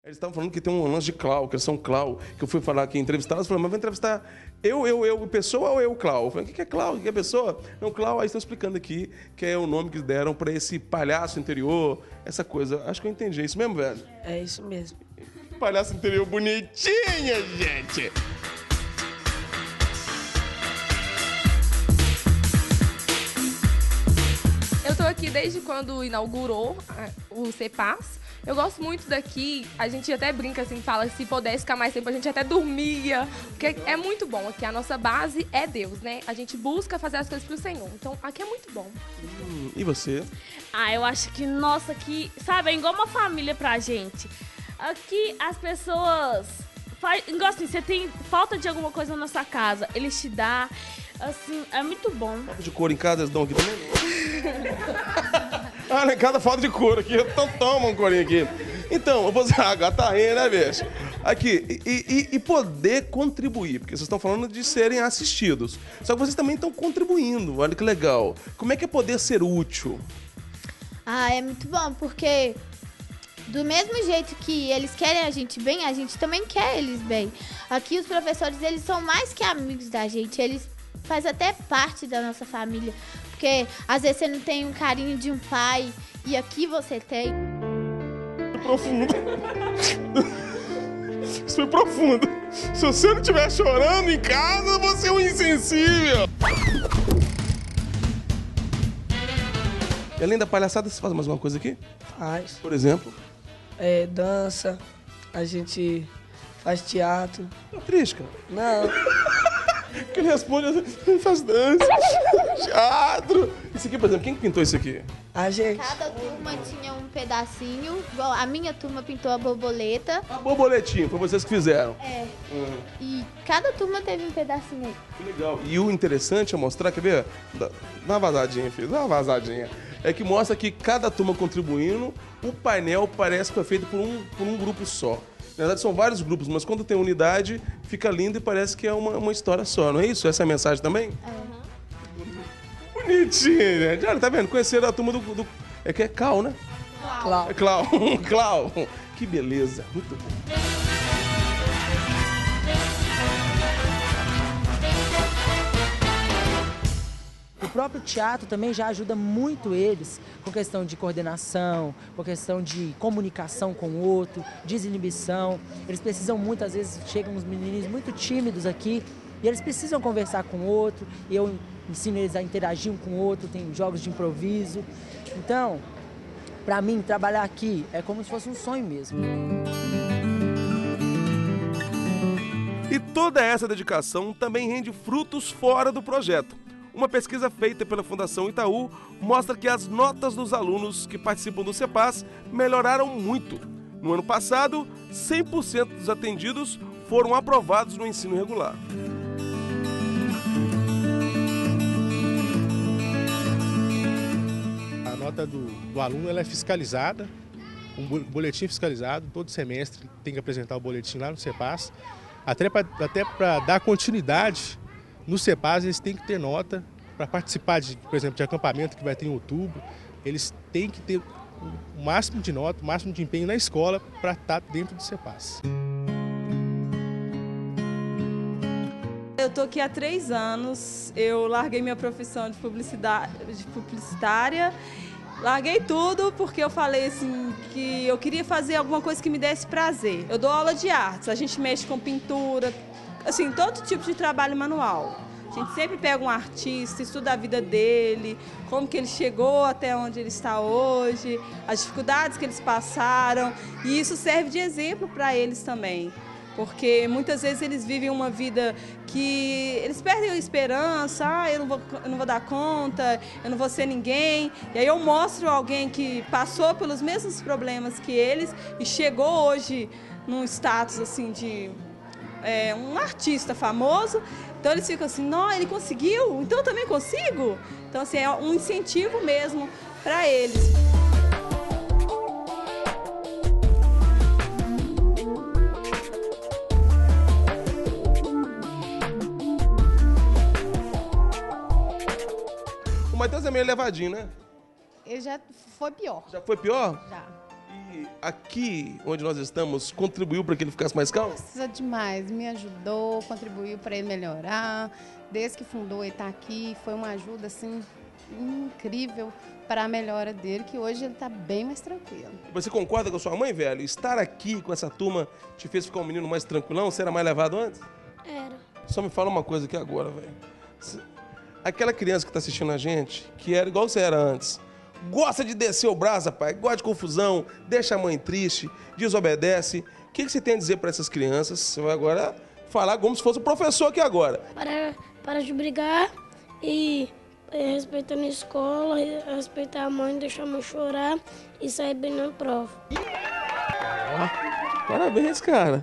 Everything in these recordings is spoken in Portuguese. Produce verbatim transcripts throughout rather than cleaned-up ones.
Eles estavam falando que tem um lance de Clau, que eles são Clau, que eu fui falar aqui, entrevistar, elas falaram, mas vai entrevistar eu, eu, eu, pessoa ou eu, Clau? Eu falei, o que é Clau? O que é pessoa? Não, Clau, aí estão explicando aqui que é o nome que deram pra esse palhaço interior, essa coisa. Acho que eu entendi. É isso mesmo, velho? É isso mesmo. Palhaço interior bonitinha, gente! Eu tô aqui desde quando inaugurou o CEPAS. Eu gosto muito daqui, a gente até brinca assim, fala se pudesse ficar mais tempo, a gente até dormia, porque é muito bom aqui, a nossa base é Deus, né? A gente busca fazer as coisas pro Senhor, então aqui é muito bom. Hum, e você? Ah, eu acho que, nossa, aqui, sabe, é igual uma família pra gente. Aqui as pessoas, faz, igual assim, você tem falta de alguma coisa na sua casa, eles te dão, assim, é muito bom. Falta de couro em casa, eles dão aqui também? Ah, lá em casa falta de couro aqui, então toma um corinho aqui. Então, eu vou dizer, a gata tá rindo, né, bicho? Aqui, e, e, e poder contribuir, porque vocês estão falando de serem assistidos. Só que vocês também estão contribuindo, olha que legal. Como é que é poder ser útil? Ah, é muito bom, porque do mesmo jeito que eles querem a gente bem, a gente também quer eles bem. Aqui os professores, eles são mais que amigos da gente, eles fazem até parte da nossa família. Porque às vezes você não tem um carinho de um pai e aqui você tem. Profundo. Isso foi profundo. Se você não estiver chorando em casa, você é um insensível. E além da palhaçada, você faz mais alguma coisa aqui? Faz. Por exemplo? É, dança, a gente faz teatro. Tá triste, cara? Não. Que ele responde assim, faz dança, teatro. Isso aqui, por exemplo, quem pintou isso aqui? A gente. Cada turma tinha um pedacinho, igual a minha turma pintou a borboleta. A borboletinha, foi vocês que fizeram. É. Uhum. E cada turma teve um pedacinho aí. Que legal. E o interessante é mostrar, quer ver? Dá, dá uma vazadinha, filho, dá uma vazadinha. É que mostra que cada turma contribuindo, o painel parece que foi feito por um, por um grupo só. Na verdade, são vários grupos, mas quando tem unidade, fica lindo e parece que é uma, uma história só, não é isso? Essa é a mensagem também? Uhum. Bonitinho, gente. Olha, tá vendo? Conheceram a turma do... do é que é Cal, né? Clau. É Clau. Clau. Que beleza. Muito bom. O próprio teatro também já ajuda muito eles com questão de coordenação, com questão de comunicação com o outro, desinibição. Eles precisam muitas vezes, chegam uns menininhos muito tímidos aqui e eles precisam conversar com o outro e eu ensino eles a interagir um com o outro, tem jogos de improviso. Então, para mim, trabalhar aqui é como se fosse um sonho mesmo. E toda essa dedicação também rende frutos fora do projeto. Uma pesquisa feita pela Fundação Itaú mostra que as notas dos alunos que participam do CEPAS melhoraram muito. No ano passado, cem por cento dos atendidos foram aprovados no ensino regular. A nota do, do aluno ela é fiscalizada, um boletim fiscalizado, todo semestre tem que apresentar o boletim lá no CEPAS. Até para até para dar continuidade no CEPAS, eles têm que ter nota para participar, de, por exemplo, de acampamento que vai ter em outubro. Eles têm que ter o máximo de nota, o máximo de empenho na escola para estar dentro do CEPAS. Eu estou aqui há três anos, eu larguei minha profissão de, publicidade, de publicitária, larguei tudo porque eu falei assim que eu queria fazer alguma coisa que me desse prazer. Eu dou aula de artes, a gente mexe com pintura, assim, todo tipo de trabalho manual. A gente sempre pega um artista, estuda a vida dele, como que ele chegou até onde ele está hoje, as dificuldades que eles passaram, e isso serve de exemplo para eles também. Porque muitas vezes eles vivem uma vida que eles perdem a esperança, ah, eu não vou, eu não vou dar conta, eu não vou ser ninguém. E aí eu mostro alguém que passou pelos mesmos problemas que eles e chegou hoje num status assim de é, um artista famoso. Então eles ficam assim, não, ele conseguiu, então eu também consigo. Então assim, é um incentivo mesmo para eles. O Matheus é meio levadinho, né? Ele já foi pior. Já foi pior? Já. E aqui, onde nós estamos, contribuiu para que ele ficasse mais calmo? Precisa demais, me ajudou, contribuiu para ele melhorar. Desde que fundou, ele está aqui, foi uma ajuda assim incrível para a melhora dele, que hoje ele está bem mais tranquilo. Você concorda com a sua mãe, velho? Estar aqui com essa turma te fez ficar um menino mais tranquilão? Você era mais levado antes? Era. Só me fala uma coisa aqui agora, velho. Aquela criança que está assistindo a gente, que era igual você era antes, gosta de descer o braço, rapaz, gosta de confusão, deixa a mãe triste, desobedece. O que, que você tem a dizer para essas crianças? Você vai agora falar como se fosse o professor aqui agora. Para, para de brigar e é, respeitar a escola, respeitar a mãe, deixar a mãe chorar e sair bem na prova. Oh, parabéns, cara.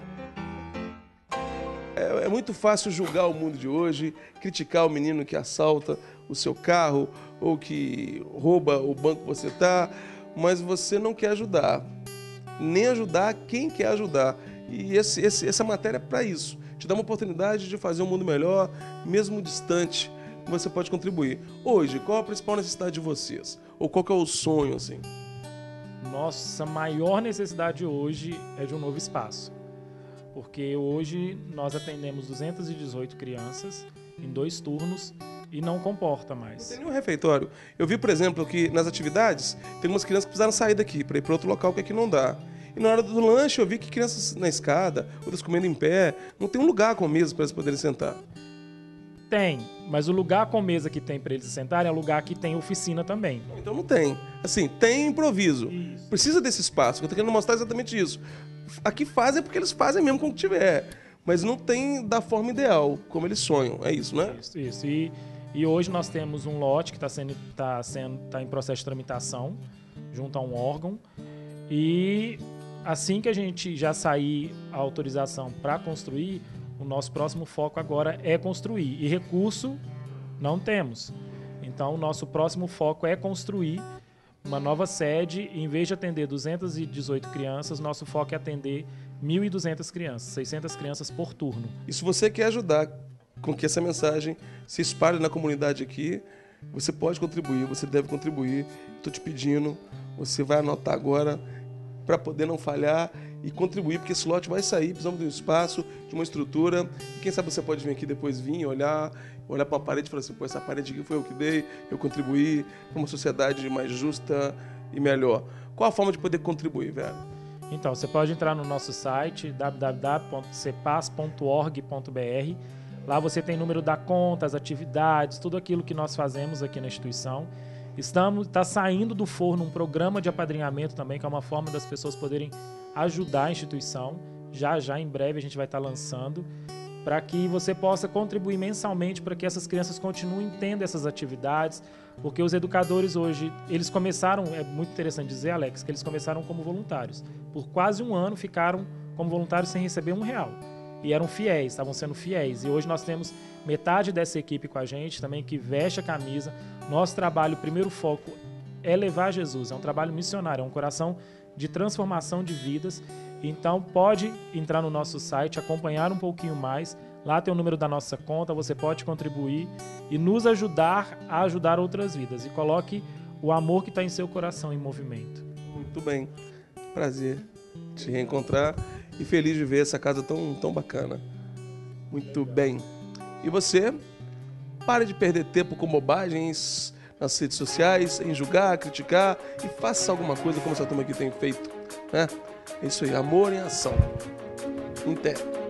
É, é muito fácil julgar o mundo de hoje, criticar o menino que assalta o seu carro ou que rouba o banco que você está, mas você não quer ajudar, nem ajudar quem quer ajudar. E esse, esse, essa matéria é para isso, te dá uma oportunidade de fazer um mundo melhor, mesmo distante, você pode contribuir. Hoje, qual a principal necessidade de vocês? Ou qual que é o sonho, assim? Nossa maior necessidade hoje é de um novo espaço. Porque hoje nós atendemos duzentas e dezoito crianças em dois turnos e não comporta mais. Não tem nenhum refeitório. Eu vi, por exemplo, que nas atividades tem umas crianças que precisaram sair daqui para ir para outro local que aqui não dá. E na hora do lanche eu vi que crianças na escada, outras comendo em pé, não tem um lugar com mesa para eles poderem sentar. Tem, mas o lugar com mesa que tem para eles sentarem é o lugar que tem oficina também. Então não tem. Assim, tem improviso. Isso. Precisa desse espaço, que eu tô querendo mostrar exatamente isso. Aqui fazem porque eles fazem mesmo como tiver, mas não tem da forma ideal, como eles sonham. É isso, né? Isso, isso. E, e hoje nós temos um lote que está sendo, tá sendo, tá em processo de tramitação junto a um órgão. E assim que a gente já sair a autorização para construir, o nosso próximo foco agora é construir. E recurso não temos. Então, o nosso próximo foco é construir uma nova sede. Em vez de atender duzentas e dezoito crianças, nosso foco é atender mil e duzentas crianças, seiscentas crianças por turno. E se você quer ajudar com que essa mensagem se espalhe na comunidade aqui, você pode contribuir, você deve contribuir. Estou te pedindo, você vai anotar agora para poder não falhar e contribuir, porque esse lote vai sair, precisamos de um espaço, de uma estrutura. E quem sabe você pode vir aqui depois, vir, olhar, olhar para uma parede e falar assim, pô, essa parede aqui foi eu que dei, eu contribuí para uma sociedade mais justa e melhor. Qual a forma de poder contribuir, velho? Então, você pode entrar no nosso site, w w w ponto cepas ponto org ponto b r. Lá você tem número da conta, as atividades, tudo aquilo que nós fazemos aqui na instituição. Estamos, está saindo do forno um programa de apadrinhamento também, que é uma forma das pessoas poderem ajudar a instituição. Já, já, em breve, a gente vai estar lançando, para que você possa contribuir mensalmente para que essas crianças continuem tendo essas atividades, porque os educadores hoje, eles começaram, é muito interessante dizer, Alex, que eles começaram como voluntários. Por quase um ano ficaram como voluntários sem receber um real. E eram fiéis, estavam sendo fiéis. E hoje nós temos metade dessa equipe com a gente também, que veste a camisa. Nosso trabalho, o primeiro foco é levar Jesus, é um trabalho missionário, é um coração de transformação de vidas. Então pode entrar no nosso site, acompanhar um pouquinho mais. Lá tem o número da nossa conta, você pode contribuir e nos ajudar a ajudar outras vidas. E coloque o amor que está em seu coração em movimento. Muito bem, prazer te reencontrar e feliz de ver essa casa tão, tão bacana. Muito bem. E você, pare de perder tempo com bobagens nas redes sociais, em julgar, criticar e faça alguma coisa como essa turma aqui tem feito, né? É isso aí, amor em ação. Até.